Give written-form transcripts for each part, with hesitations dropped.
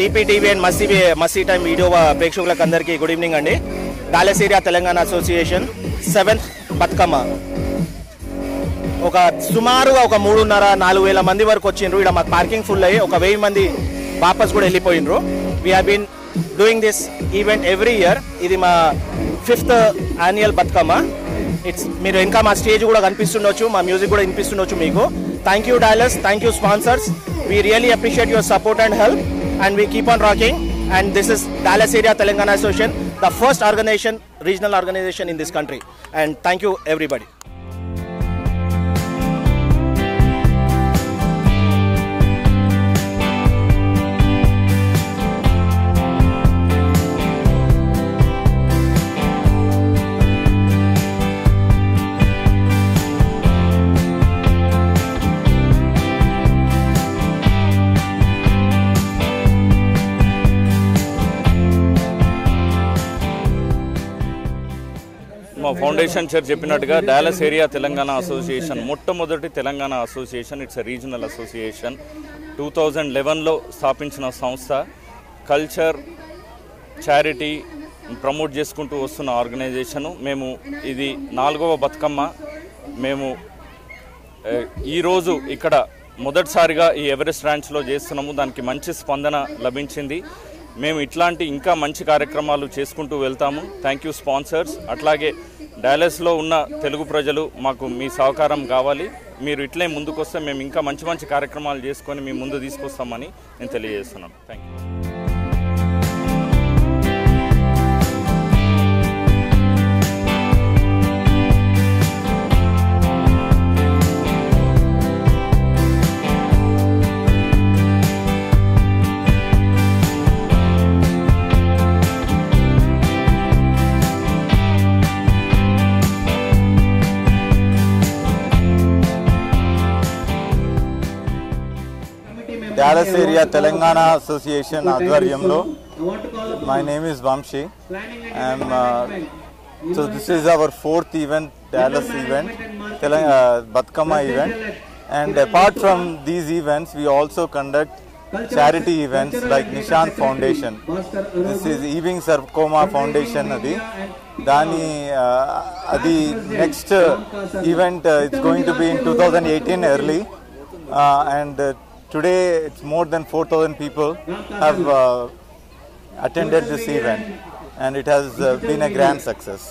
DPTV and Masi Time video ప్రేక్షకులకు అందరికీ good evening అండి. Dallas area Telangana association 7th Bathukamma ఒక సుమారుగా ఒక 3,500-4,000 మంది వరకు వచ్చిండ్రు. ఇక్కడ మాకు పార్కింగ్ ఫుల్ అయ్యి ఒక 1000 మంది వాపస్ కూడా వెళ్ళిపోయినరు. We have been doing this event every year. ఇది మా 5th annual బతుకమ్మ. మీరు ఇంకా మా స్టేజ్ కూడా కనిపిస్తుండొచ్చు, మా మ్యూజిక్ కూడా వినిపిస్తుండొచ్చు మీకు. Thank you Dallas, thank you sponsors. We really appreciate your support and help and we keep on rocking. And this is Dallas Area Telangana Association, the first organization, regional organization in this country. And thank you everybody. Foundation chair చెప్పినట్టుగా Dallas area Telangana association మొట్టమొదటి Telangana association. It's regional association. 2011లో స్థాపించిన సంస్థ. Culture, charity promote చేసుకుంటూ వస్తున్న organisation. మేము ఇది 4వ బతుకమ్మ. మేము ఈరోజు ఇక్కడ మొదటిసారిగా ఈ ఎవరెస్ట్ ర్యాంచ్లో చేస్తున్నాము. దానికి మంచి స్పందన లభించింది. మేము ఇట్లాంటి ఇంకా మంచి కార్యక్రమాలు చేసుకుంటూ వెళ్తాము. Thank you sponsors. అట్లాగే డాలస్లో ఉన్న తెలుగు ప్రజలు మాకు మీ సహకారం కావాలి. మీరు ఇట్లే ముందుకొస్తే మేము ఇంకా మంచి మంచి కార్యక్రమాలు చేసుకొని మీ ముందు తీసుకొస్తామని నేను తెలియజేస్తున్నాను. Thank you. Dallas Area Telangana Association Advaryamlo. My name is Vamshi. So this is our 4th event, Dallas event, Bathukamma event. And apart from these events, we also conduct charity events like Nishant Foundation. This is Eving Sarkoma Foundation. Dani adi next event it's going to be in 2018 early. And today it's more than 4,000 people have attended this event, and it has been a grand success.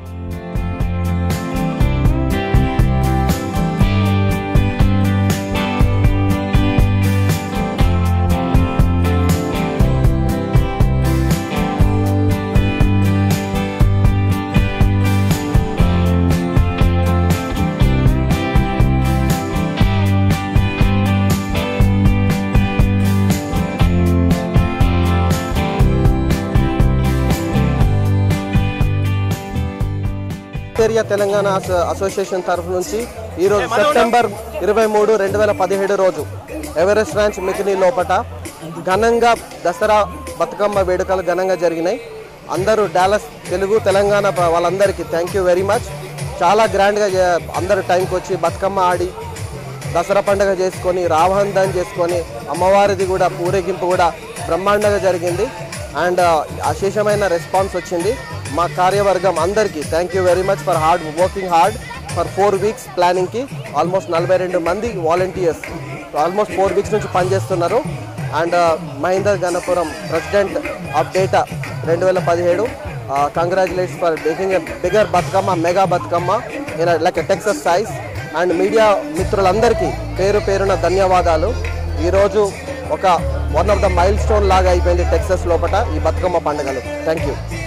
Area Telangana association తరఫు నుంచి ఈరోజు September 23, 2017 రోజు Everest ranch McKinney లోపట ఘనంగా దసరా బతుకమ్మ వేడుకలు ఘనంగా జరిగినాయి. అందరూ డాలస్ తెలుగు తెలంగాణ వాళ్ళందరికీ థ్యాంక్ యూ వెరీ మచ్. చాలా గ్రాండ్గా అందరూ టైంకి వచ్చి బతుకమ్మ ఆడి దసరా పండుగ చేసుకొని రావహందం చేసుకొని అమ్మవారిది కూడా ఊరేగింపు కూడా బ్రహ్మాండంగా జరిగింది. అండ్ అశేషమైన రెస్పాన్స్ వచ్చింది. మా కార్యవర్గం అందరికీ thank you very much for working hard for 4 weeks ప్లానింగ్కి. ఆల్మోస్ట్ 42 మంది వాలంటీర్స్ ఆల్మోస్ట్ 4 weeks నుంచి పనిచేస్తున్నారు. And Mahender Ganapuram president of DATA 2017 congratulates for making a bigger Bathukamma, mega Bathukamma in like a Texas size. And media మిత్రులందరికీ పేరు పేరున ధన్యవాదాలు. ఈరోజు ఒక one of the milestone లాగా అయిపోయింది టెక్సస్ లోపల ఈ బతుకమ్మ పండుగలు. Thank you.